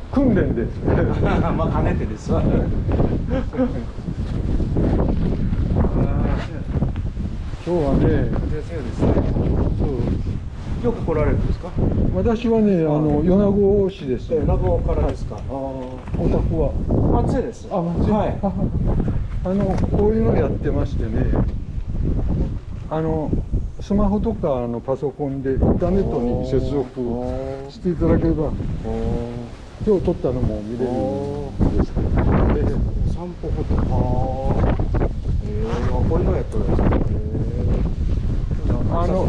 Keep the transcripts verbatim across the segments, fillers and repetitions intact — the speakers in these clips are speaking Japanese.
訓練です。 まあ兼ねてですわ。 今日はね、 ですよですね。よく来られるんですか？ 私はね、あの米子市です。 米子からですか？ああ。 お宅は松江です。 あ、松江。 はい。 あのこういうのやってましてね、あのスマホとかあのパソコンでインターネットに接続していただければ、今日撮ったのも見れるんですから。 散歩フォト。はあ。ええ、こういうのやってるんですか？あの、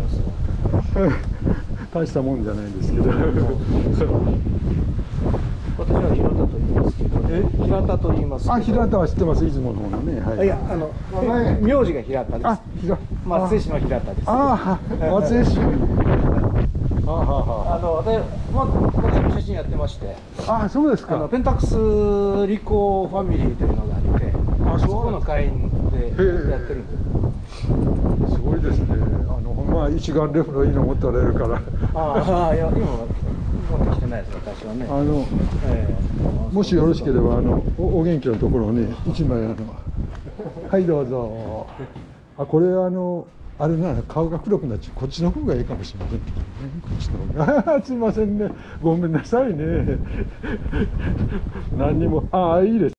大したもんじゃないんですけど。 私は平田と言いますけど、え、平田と言います。 あ、平田は知ってます。出雲の方のね。はい。 いや、あの、名字が平田です。あ、平。松江市の平田です。 ああ、松江市。ああ、あの、私、まあ、私も写真やってまして。 あ、そうですか。 あの、ペンタックスリコファミリーというのがあって。あ、そこの会員でやってるんです。 すごいですね。あの、まあ、一眼レフのいいの持っておられるから。 ああ、いや、今は持ってきてないです。私はね。あの、 えー、もしよろしければ、あの、お、お元気のところをね、一枚、あの。はい、どうぞ。あ、これ、あの。あれな、顔が黒くなっちゃう。こっちの方がいいかもしれませんけどね。こっちの方が。すいませんね。ごめんなさいね。何にも、ああ、いいです。